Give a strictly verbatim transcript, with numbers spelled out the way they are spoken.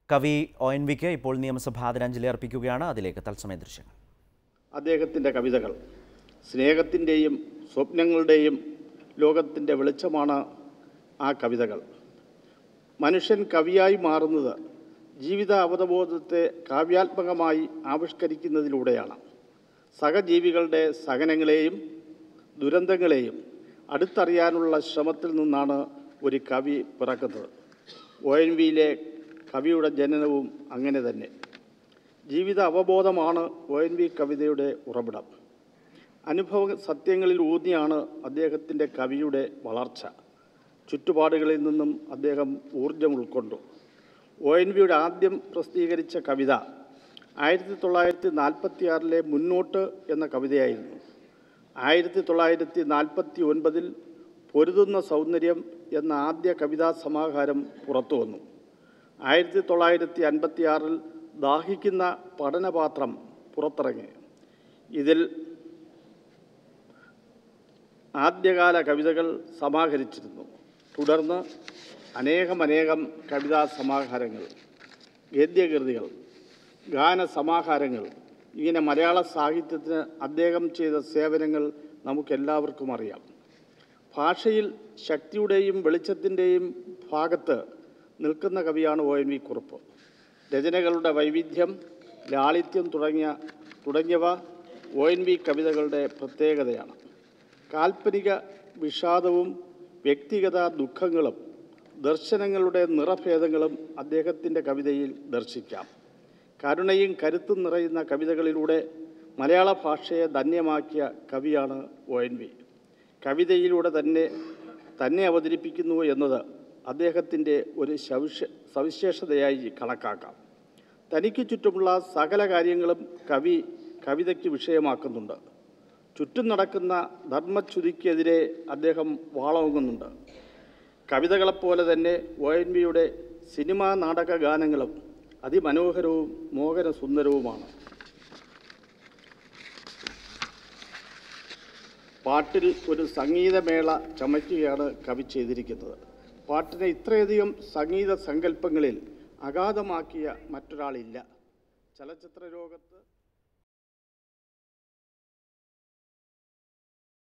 കവി O N വിക്ക് ഇപ്പോൾ നിയമസഭ ആദരാഞ്ജലി അർപ്പിക്കുകയാണ്. അതിലേക്ക് തത്സമയ ദൃശ്യങ്ങൾ. അദ്ദേഹത്തിൻ്റെ കവിതകൾ സ്നേഹത്തിൻ്റെയും സ്വപ്നങ്ങളുടെയും ലോകത്തിൻ്റെ വെളിച്ചമാണ്. ആ കവിതകൾ മനുഷ്യൻ കവിയായി മാറുന്നത് ജീവിത അവബോധത്തെ കാവ്യാത്മകമായി ആവിഷ്കരിക്കുന്നതിലൂടെയാണ്. സഹജീവികളുടെ സഹനങ്ങളെയും ദുരന്തങ്ങളെയും അടുത്തറിയാനുള്ള ശ്രമത്തിൽ നിന്നാണ് ഒരു കവി പിറക്കുന്നത്. ഒ എൻ വിയിലെ കവിയുടെ ജനനവും അങ്ങനെ തന്നെ. ജീവിത അവബോധമാണ് ഒ എൻ വി കവിതയുടെ ഉറവിടം. അനുഭവ സത്യങ്ങളിൽ ഊന്നിയാണ് അദ്ദേഹത്തിൻ്റെ കവിയുടെ വളർച്ച. ചുറ്റുപാടുകളിൽ നിന്നും അദ്ദേഹം ഊർജം ഉൾക്കൊണ്ടു. ഒ എൻ വിയുടെ ആദ്യം പ്രസിദ്ധീകരിച്ച കവിത ആയിരത്തി തൊള്ളായിരത്തി നാൽപ്പത്തി ആറിലെ മുന്നോട്ട് എന്ന കവിതയായിരുന്നു. ആയിരത്തി തൊള്ളായിരത്തി നാൽപ്പത്തി ഒൻപതിൽ പൊരുതുന്ന സൗന്ദര്യം എന്ന ആദ്യ കവിതാ സമാഹാരം പുറത്തു വന്നു. ആയിരത്തി തൊള്ളായിരത്തി അൻപത്തി ആറിൽ ദാഹിക്കുന്ന പഠനപാത്രം പുറത്തിറങ്ങി. ഇതിൽ ആദ്യകാല കവിതകൾ സമാഹരിച്ചിരുന്നു. തുടർന്ന് അനേകമനേകം കവിതാ സമാഹാരങ്ങൾ, ഗദ്യകൃതികൾ, ഗാനസമാഹാരങ്ങൾ, ഇങ്ങനെ മലയാള സാഹിത്യത്തിന് അദ്ദേഹം ചെയ്ത സേവനങ്ങൾ നമുക്കെല്ലാവർക്കും അറിയാം. ഭാഷയിൽ ശക്തിയുടെയും വെളിച്ചത്തിൻ്റെയും ഭാഗത്ത് നിൽക്കുന്ന കവിയാണ് ഒ എൻ വി കുറുപ്പ്. രചനകളുടെ വൈവിധ്യം, ലാളിത്യം തുടങ്ങിയ തുടങ്ങിയവ ഒ എൻ വി കവിതകളുടെ പ്രത്യേകതയാണ്. കാൽപ്പനിക വിഷാദവും വ്യക്തിഗത ദുഃഖങ്ങളും ദർശനങ്ങളുടെ നിറഭേദങ്ങളും അദ്ദേഹത്തിൻ്റെ കവിതയിൽ ദർശിക്കാം. കരുണയും കരുത്തും നിറയുന്ന കവിതകളിലൂടെ മലയാള ഭാഷയെ ധന്യമാക്കിയ കവിയാണ് ഒ എൻ വി. കവിതയിലൂടെ തന്നെ തന്നെ അവതരിപ്പിക്കുന്നു എന്നത് അദ്ദേഹത്തിൻ്റെ ഒരു സവിശേഷതയായി കണക്കാക്കാം. തനിക്ക് ചുറ്റുമുള്ള സകല കാര്യങ്ങളും കവി കവിതയ്ക്ക് വിഷയമാക്കുന്നുണ്ട്. ചുറ്റും നടക്കുന്ന ധർമ്മച്യുതിക്കെതിരെ അദ്ദേഹം വാളോങ്ങുന്നുണ്ട്. കവിതകളെപ്പോലെ തന്നെ ഒ എൻ വിയുടെ സിനിമാ നാടക ഗാനങ്ങളും അതിമനോഹരവും മോഹനസുന്ദരവുമാണ്. പാട്ടിൽ ഒരു സംഗീതമേള ചമയ്ക്കുകയാണ് കവി ചെയ്തിരിക്കുന്നത്. പാട്ടിനെ ഇത്രയധികം സംഗീത സങ്കല്പങ്ങളിൽ അഗാധമാക്കിയ മറ്റൊരാളില്ല. ചലച്ചിത്ര ലോകത്ത്